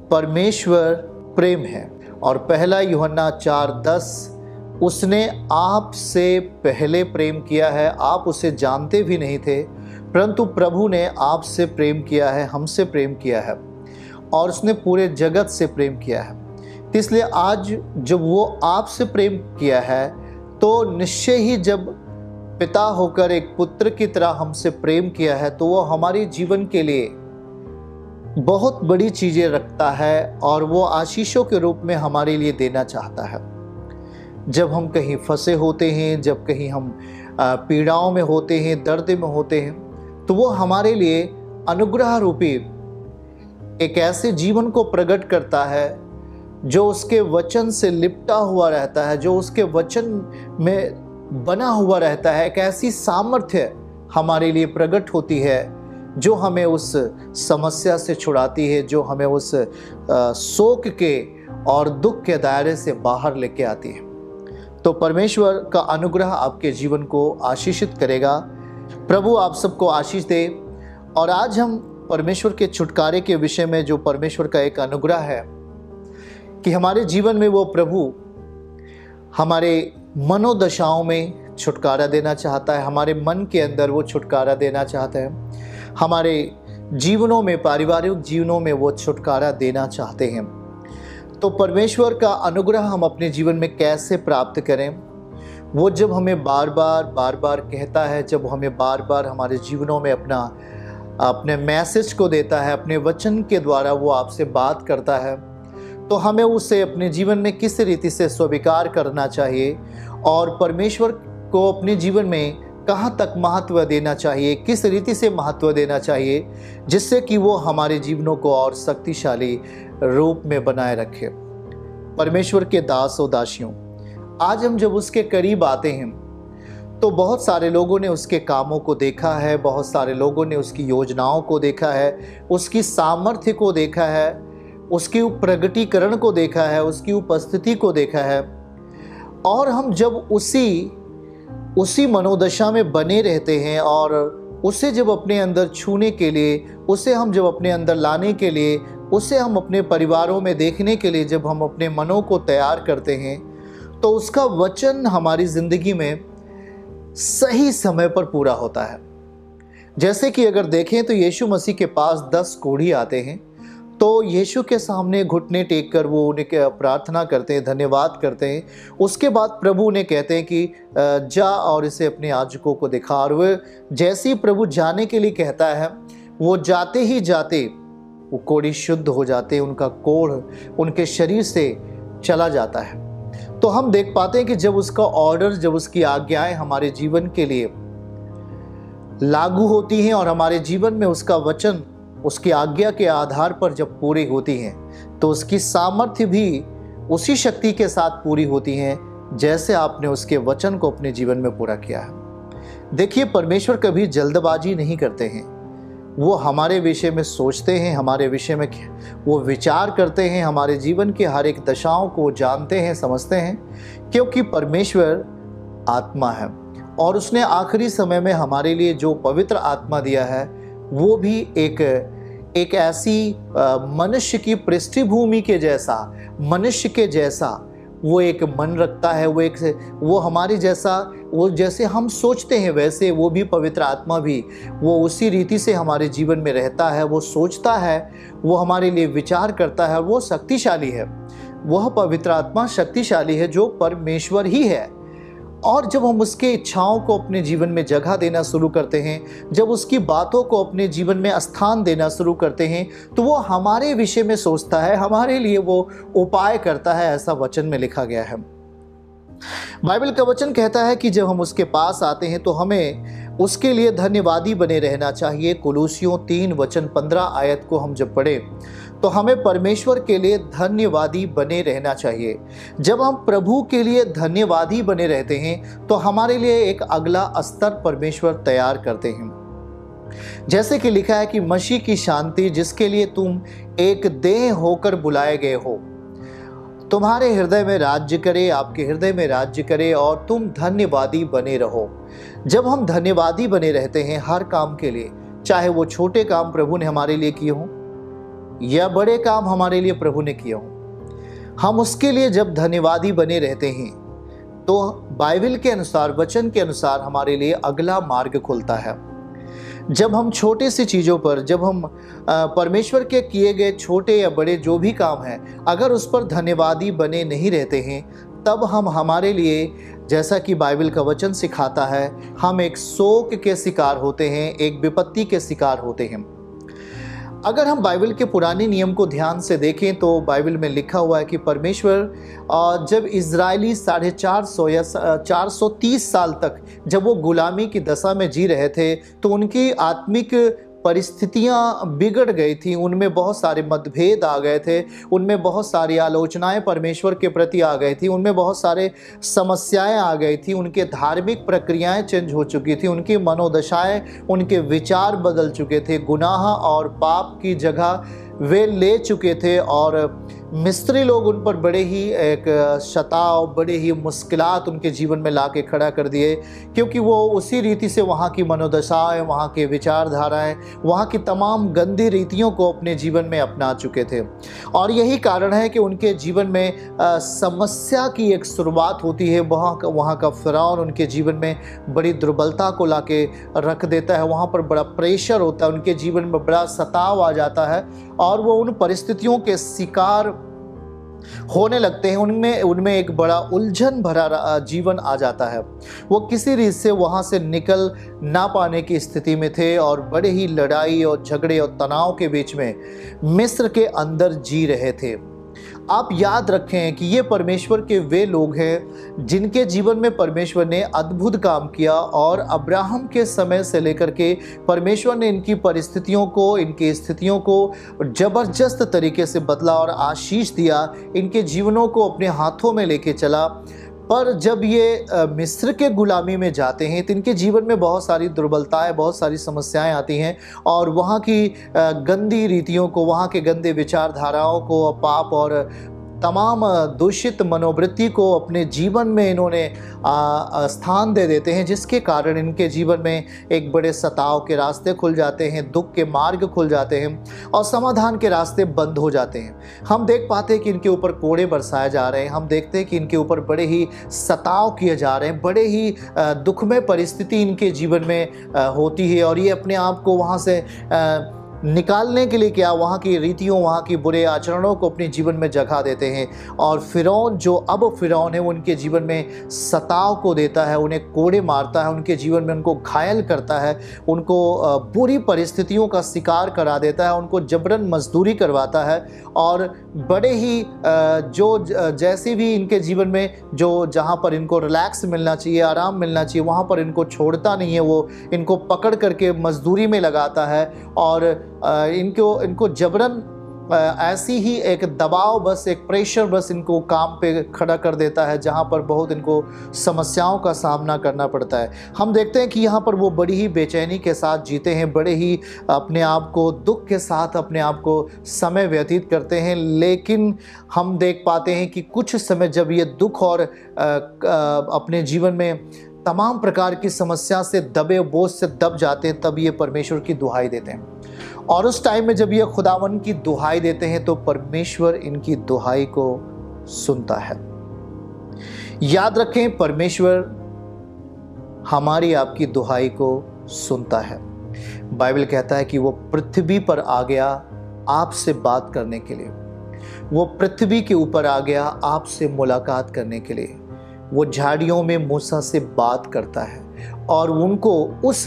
परमेश्वर प्रेम है। और पहला यूहन्ना 4:10, उसने आपसे पहले प्रेम किया है, आप उसे जानते भी नहीं थे, परंतु प्रभु ने आपसे प्रेम किया है, हमसे प्रेम किया है, और उसने पूरे जगत से प्रेम किया है। इसलिए आज जब वो आपसे प्रेम किया है, तो निश्चय ही जब पिता होकर एक पुत्र की तरह हमसे प्रेम किया है, तो वो हमारे जीवन के लिए बहुत बड़ी चीजें रखता है और वो आशीषों के रूप में हमारे लिए देना चाहता है। जब हम कहीं फंसे होते हैं, जब कहीं हम पीड़ाओं में होते हैं, दर्द में होते हैं, तो वो हमारे लिए अनुग्रह रूपी एक ऐसे जीवन को प्रकट करता है जो उसके वचन से लिपटा हुआ रहता है, जो उसके वचन में बना हुआ रहता है। एक ऐसी सामर्थ्य हमारे लिए प्रकट होती है जो हमें उस समस्या से छुड़ाती है, जो हमें उस शोक के और दुख के दायरे से बाहर लेके आती है। तो परमेश्वर का अनुग्रह आपके जीवन को आशीषित करेगा। प्रभु आप सबको आशीष दे। और आज हम परमेश्वर के छुटकारे के विषय में, जो परमेश्वर का एक अनुग्रह है कि हमारे जीवन में वो प्रभु हमारे मनोदशाओं में छुटकारा देना चाहता है, हमारे मन के अंदर वो छुटकारा देना चाहता है, हमारे जीवनों में, पारिवारिक जीवनों में वो छुटकारा देना चाहते हैं। तो परमेश्वर का अनुग्रह हम अपने जीवन में कैसे प्राप्त करें? वो जब हमें बार बार कहता है, जब हमें बार बार हमारे जीवनों में अपने मैसेज को देता है, अपने वचन के द्वारा वो आपसे बात करता है, तो हमें उसे अपने जीवन में किस रीति से स्वीकार करना चाहिए और परमेश्वर को अपने जीवन में कहाँ तक महत्व देना चाहिए, किस रीति से महत्व देना चाहिए, जिससे कि वो हमारे जीवनों को और शक्तिशाली रूप में बनाए रखे। परमेश्वर के दास और दासियों, आज हम जब उसके करीब आते हैं तो बहुत सारे लोगों ने उसके कामों को देखा है, बहुत सारे लोगों ने उसकी योजनाओं को देखा है, उसकी सामर्थ्य को देखा है, उसकी प्रगटीकरण को देखा है, उसकी उपस्थिति को देखा है। और हम जब उसी मनोदशा में बने रहते हैं और उसे जब अपने अंदर छूने के लिए, उसे हम जब अपने अंदर लाने के लिए, उसे हम अपने परिवारों में देखने के लिए जब हम अपने मनों को तैयार करते हैं, तो उसका वचन हमारी जिंदगी में सही समय पर पूरा होता है। जैसे कि अगर देखें तो यीशु मसीह के पास 10 कोढ़ी आते हैं, तो यीशु के सामने घुटने टेक कर वो उन्हें प्रार्थना करते हैं, धन्यवाद करते हैं। उसके बाद प्रभु उन्हें कहते हैं कि जा और इसे अपने याजकों को दिखा। और वो जैसे ही प्रभु जाने के लिए कहता है, वो जाते ही जाते वो कोढ़ी शुद्ध हो जाते हैं, उनका कोढ़ उनके शरीर से चला जाता है। तो हम देख पाते हैं कि जब उसका ऑर्डर, जब उसकी आज्ञाएं हमारे जीवन के लिए लागू होती हैं और हमारे जीवन में उसका वचन उसकी आज्ञा के आधार पर जब पूरी होती हैं, तो उसकी सामर्थ्य भी उसी शक्ति के साथ पूरी होती हैं जैसे आपने उसके वचन को अपने जीवन में पूरा किया है। देखिए, परमेश्वर कभी जल्दबाजी नहीं करते हैं। वो हमारे विषय में सोचते हैं, हमारे विषय में वो विचार करते हैं, हमारे जीवन के हर एक दशाओं को जानते हैं, समझते हैं, क्योंकि परमेश्वर आत्मा है और उसने आखिरी समय में हमारे लिए जो पवित्र आत्मा दिया है, वो भी एक ऐसी मनुष्य की पृष्ठभूमि के जैसा, मनुष्य के जैसा वो एक मन रखता है। वो हमारे जैसा, वो जैसे हम सोचते हैं वैसे वो भी पवित्र आत्मा भी वो उसी रीति से हमारे जीवन में रहता है। वो सोचता है, वो हमारे लिए विचार करता है, वो शक्तिशाली है। वह पवित्र आत्मा शक्तिशाली है जो परमेश्वर ही है। और जब हम उसके इच्छाओं को अपने जीवन में जगह देना शुरू करते हैं, जब उसकी बातों को अपने जीवन में स्थान देना शुरू करते हैं, तो वो हमारे विषय में सोचता है, हमारे लिए वो उपाय करता है। ऐसा वचन में लिखा गया है। बाइबल का वचन कहता है कि जब हम उसके पास आते हैं तो हमें उसके लिए धन्यवादी बने रहना चाहिए। कुलूसियों 3:15 को हम जब पढ़े तो हमें परमेश्वर के लिए धन्यवादी बने रहना चाहिए। जब हम प्रभु के लिए धन्यवादी बने रहते हैं तो हमारे लिए एक अगला स्तर परमेश्वर तैयार करते हैं। जैसे कि लिखा है कि मसीह की शांति जिसके लिए तुम एक देह होकर बुलाए गए हो, तुम्हारे हृदय में राज्य करे, आपके हृदय में राज्य करे और तुम धन्यवादी बने रहो। जब हम धन्यवादी बने रहते हैं हर काम के लिए, चाहे वो छोटे काम प्रभु ने हमारे लिए किए हों, या बड़े काम हमारे लिए प्रभु ने किए हों, हम उसके लिए जब धन्यवादी बने रहते हैं तो बाइबल के अनुसार, वचन के अनुसार हमारे लिए अगला मार्ग खुलता है। जब हम छोटी सी चीज़ों पर, जब हम परमेश्वर के किए गए छोटे या बड़े जो भी काम हैं, अगर उस पर धन्यवादी बने नहीं रहते हैं, तब हम हमारे लिए, जैसा कि बाइबल का वचन सिखाता है, हम एक शोक के शिकार होते हैं, एक विपत्ति के शिकार होते हैं। अगर हम बाइबल के पुराने नियम को ध्यान से देखें तो बाइबल में लिखा हुआ है कि परमेश्वर जब इजरायली 450 या 430 साल तक जब वो गुलामी की दशा में जी रहे थे, तो उनकी आत्मिक परिस्थितियां बिगड़ गई थी, उनमें बहुत सारे मतभेद आ गए थे, उनमें बहुत सारी आलोचनाएं परमेश्वर के प्रति आ गई थी, उनमें बहुत सारे समस्याएं आ गई थी, उनके धार्मिक प्रक्रियाएं चेंज हो चुकी थी, उनकी मनोदशाएं, उनके विचार बदल चुके थे, गुनाह और पाप की जगह वे ले चुके थे और मिस्री लोग उन पर बड़े ही एक शताव, बड़े ही मुश्किलात उनके जीवन में ला के खड़ा कर दिए, क्योंकि वो उसी रीति से वहाँ की मनोदशाएं, वहाँ के विचारधाराएं, वहाँ की तमाम गंदी रीतियों को अपने जीवन में अपना चुके थे। और यही कारण है कि उनके जीवन में समस्या की एक शुरुआत होती है। वहाँ का फ़िरौन उनके जीवन में बड़ी दुर्बलता को ला के रख देता है, वहाँ पर बड़ा प्रेशर होता है, उनके जीवन में बड़ा सताव आ जाता है और वो उन परिस्थितियों के शिकार होने लगते हैं। उनमें एक बड़ा उलझन भरा जीवन आ जाता है। वो किसी रीत से वहाँ से निकल ना पाने की स्थिति में थे और बड़े ही लड़ाई और झगड़े और तनाव के बीच में मिस्र के अंदर जी रहे थे। आप याद रखें कि ये परमेश्वर के वे लोग हैं जिनके जीवन में परमेश्वर ने अद्भुत काम किया और अब्राहम के समय से लेकर के परमेश्वर ने इनकी परिस्थितियों को, इनकी स्थितियों को जबरदस्त तरीके से बदला और आशीष दिया, इनके जीवनों को अपने हाथों में लेके चला। पर जब ये मिस्र के गुलामी में जाते हैं तो इनके जीवन में बहुत सारी दुर्बलताएं, बहुत सारी समस्याएं आती हैं और वहाँ की गंदी रीतियों को, वहाँ के गंदे विचारधाराओं को, पाप और तमाम दूषित मनोवृत्ति को अपने जीवन में इन्होंने स्थान दे देते हैं, जिसके कारण इनके जीवन में एक बड़े सताव के रास्ते खुल जाते हैं, दुख के मार्ग खुल जाते हैं और समाधान के रास्ते बंद हो जाते हैं। हम देख पाते हैं कि इनके ऊपर कोड़े बरसाए जा रहे हैं, हम देखते हैं कि इनके ऊपर बड़े ही सताव किए जा रहे हैं, बड़े ही दुखमय परिस्थिति इनके जीवन में होती है और ये अपने आप को वहाँ से निकालने के लिए क्या, वहाँ की रीतियों, वहाँ की बुरे आचरणों को अपने जीवन में जगह देते हैं। और फ़िरौन, जो अब फ़िरौन है, वो उनके जीवन में सताव को देता है, उन्हें कोड़े मारता है, उनके जीवन में उनको घायल करता है, उनको बुरी परिस्थितियों का शिकार करा देता है, उनको जबरन मजदूरी करवाता है और बड़े ही जैसे भी इनके जीवन में जहाँ पर इनको रिलैक्स मिलना चाहिए, आराम मिलना चाहिए, वहाँ पर इनको छोड़ता नहीं है। वो इनको पकड़ करके मजदूरी में लगाता है और इनको जबरन ऐसी ही एक दबाव, बस एक प्रेशर, बस इनको काम पे खड़ा कर देता है, जहाँ पर बहुत इनको समस्याओं का सामना करना पड़ता है। हम देखते हैं कि यहाँ पर वो बड़ी ही बेचैनी के साथ जीते हैं, बड़े ही अपने आप को दुख के साथ अपने आप को समय व्यतीत करते हैं। लेकिन हम देख पाते हैं कि कुछ समय जब ये दुख और अपने जीवन में तमाम प्रकार की समस्या से दबे, बोझ से दब जाते हैं, तब ये परमेश्वर की दुहाई देते हैं। और उस टाइम में जब ये खुदावन की दुहाई देते हैं तो परमेश्वर इनकी दुहाई को सुनता है। याद रखें, परमेश्वर हमारी आपकी दुहाई को सुनता है। बाइबल कहता है कि वो पृथ्वी पर आ गया आपसे बात करने के लिए, वो पृथ्वी के ऊपर आ गया आपसे मुलाकात करने के लिए। वो झाड़ियों में मूसा से बात करता है और उनको उस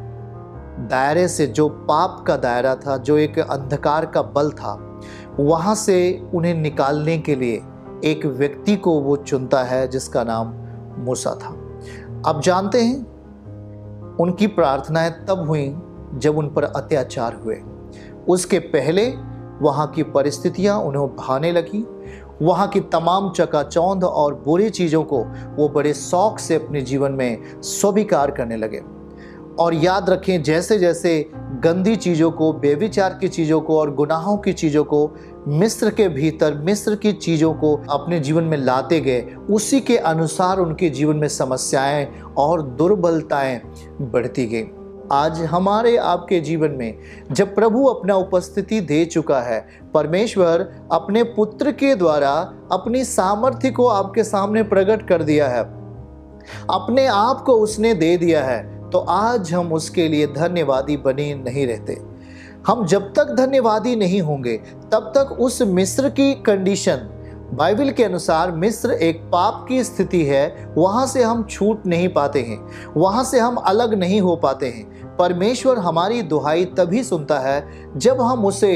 दायरे से, जो पाप का दायरा था, जो एक अंधकार का बल था, वहाँ से उन्हें निकालने के लिए एक व्यक्ति को वो चुनता है जिसका नाम मूसा था। अब जानते हैं उनकी प्रार्थनाएं तब हुई जब उन पर अत्याचार हुए। उसके पहले वहाँ की परिस्थितियाँ उन्हें भाने लगी, वहाँ की तमाम चकाचौंध और बुरी चीज़ों को वो बड़े शौक से अपने जीवन में स्वीकार करने लगे। और याद रखें, जैसे जैसे गंदी चीज़ों को, बेविचार की चीज़ों को और गुनाहों की चीज़ों को मिस्र के भीतर, मिस्र की चीज़ों को अपने जीवन में लाते गए, उसी के अनुसार उनके जीवन में समस्याएं और दुर्बलताएं बढ़ती गई। आज हमारे आपके जीवन में जब प्रभु अपना उपस्थिति दे चुका है, परमेश्वर अपने पुत्र के द्वारा अपनी सामर्थ्य को आपके सामने प्रकट कर दिया है, अपने आप को उसने दे दिया है, तो आज हम उसके लिए धन्यवादी बने नहीं रहते। हम जब तक धन्यवादी नहीं होंगे तब तक उस मिस्र की कंडीशन, बाइबल के अनुसार मिस्र एक पाप की स्थिति है, वहां से हम छूट नहीं पाते हैं, वहां से हम अलग नहीं हो पाते हैं। परमेश्वर हमारी दुहाई तभी सुनता है जब हम उसे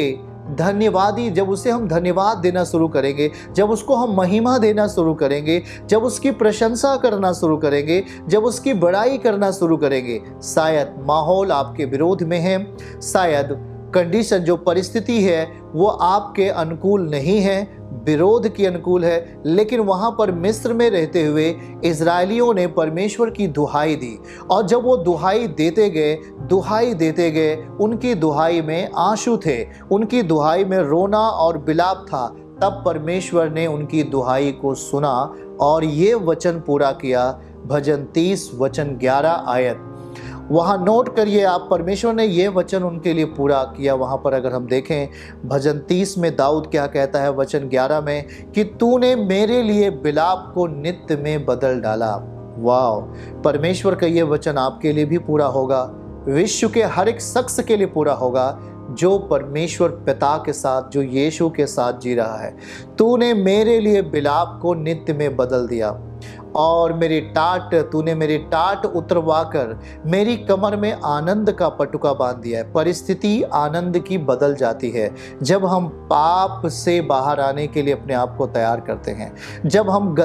हम धन्यवाद देना शुरू करेंगे, जब उसको हम महिमा देना शुरू करेंगे, जब उसकी प्रशंसा करना शुरू करेंगे, जब उसकी बड़ाई करना शुरू करेंगे। शायद माहौल आपके विरोध में है, शायद कंडीशन जो परिस्थिति है वो आपके अनुकूल नहीं है, विरोध की अनुकूल है, लेकिन वहां पर मिस्र में रहते हुए इजरायलियों ने परमेश्वर की दुहाई दी, और जब वो दुहाई देते गए, उनकी दुहाई में आंसू थे, उनकी दुहाई में रोना और बिलाप था। तब परमेश्वर ने उनकी दुहाई को सुना और ये वचन पूरा किया। भजन 30 वचन 11 आयत, वहाँ नोट करिए आप, परमेश्वर ने ये वचन उनके लिए पूरा किया। वहाँ पर अगर हम देखें भजन 30 में दाऊद क्या कहता है वचन 11 में, कि तूने मेरे लिए बिलाप को नित्य में बदल डाला। वाह, परमेश्वर का ये वचन आपके लिए भी पूरा होगा, विश्व के हर एक शख्स के लिए पूरा होगा जो परमेश्वर पिता के साथ, जो यीशु के साथ जी रहा है। तूने मेरे लिए बिलाप को नित्य में बदल दिया और तूने मेरी टाट उतरवा कर मेरी कमर में आनंद का पटुका बांध दिया है। परिस्थिति आनंद की बदल जाती है जब हम पाप से बाहर आने के लिए अपने आप को तैयार करते हैं, जब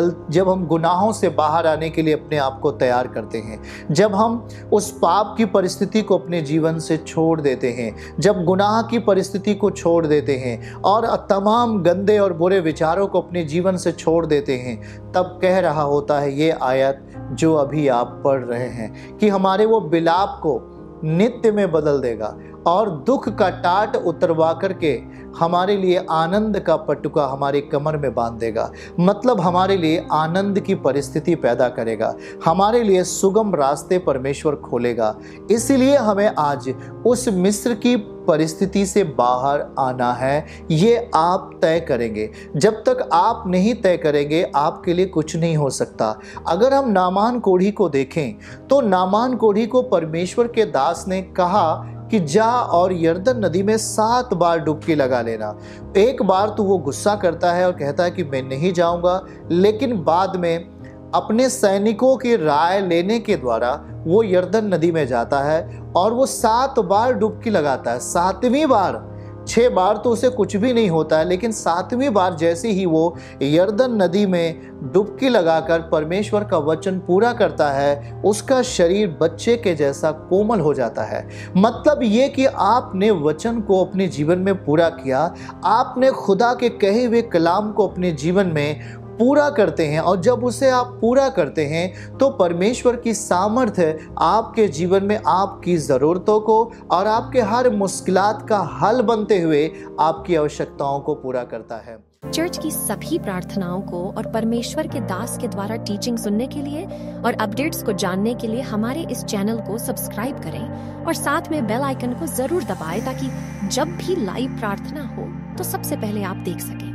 हम गुनाहों से बाहर आने के लिए अपने आप को तैयार करते हैं, जब हम उस पाप की परिस्थिति को अपने जीवन से छोड़ देते हैं, जब गुनाह की परिस्थिति को छोड़ देते हैं और तमाम गंदे और बुरे विचारों को अपने जीवन से छोड़ देते हैं, तब कह रहा होता है ये आयत जो अभी आप पढ़ रहे हैं कि हमारे वो बिलाप को नित्य में बदल देगा और दुख का टाट उतरवा करके हमारे लिए आनंद का पटुका हमारी कमर में बांध देगा। मतलब हमारे लिए आनंद की परिस्थिति पैदा करेगा, हमारे लिए सुगम रास्ते परमेश्वर खोलेगा। इसलिए हमें आज उस मिस्र की परिस्थिति से बाहर आना है, ये आप तय करेंगे। जब तक आप नहीं तय करेंगे आपके लिए कुछ नहीं हो सकता। अगर हम नामान कोढ़ी को देखें तो नामान कोढ़ी को परमेश्वर के दास ने कहा कि जा और यरदन नदी में 7 बार डुबकी लगा लेना। एक बार तो वो गुस्सा करता है और कहता है कि मैं नहीं जाऊंगा, लेकिन बाद में अपने सैनिकों की राय लेने के द्वारा वो यरदन नदी में जाता है और वो 7 बार डुबकी लगाता है। 7वीं बार, 6 बार तो उसे कुछ भी नहीं होता है, लेकिन 7वीं बार जैसे ही वो यरदन नदी में डुबकी लगाकर परमेश्वर का वचन पूरा करता है, उसका शरीर बच्चे के जैसा कोमल हो जाता है। मतलब ये कि आपने वचन को अपने जीवन में पूरा किया, आपने खुदा के कहे हुए कलाम को अपने जीवन में पूरा करते हैं, और जब उसे आप पूरा करते हैं तो परमेश्वर की सामर्थ्य आपके जीवन में आपकी ज़रूरतों को और आपके हर मुश्किलात का हल बनते हुए आपकी आवश्यकताओं को पूरा करता है। चर्च की सभी प्रार्थनाओं को और परमेश्वर के दास के द्वारा टीचिंग सुनने के लिए और अपडेट्स को जानने के लिए हमारे इस चैनल को सब्सक्राइब करें और साथ में बेल आइकन को जरूर दबाएं ताकि जब भी लाइव प्रार्थना हो तो सबसे पहले आप देख सकें।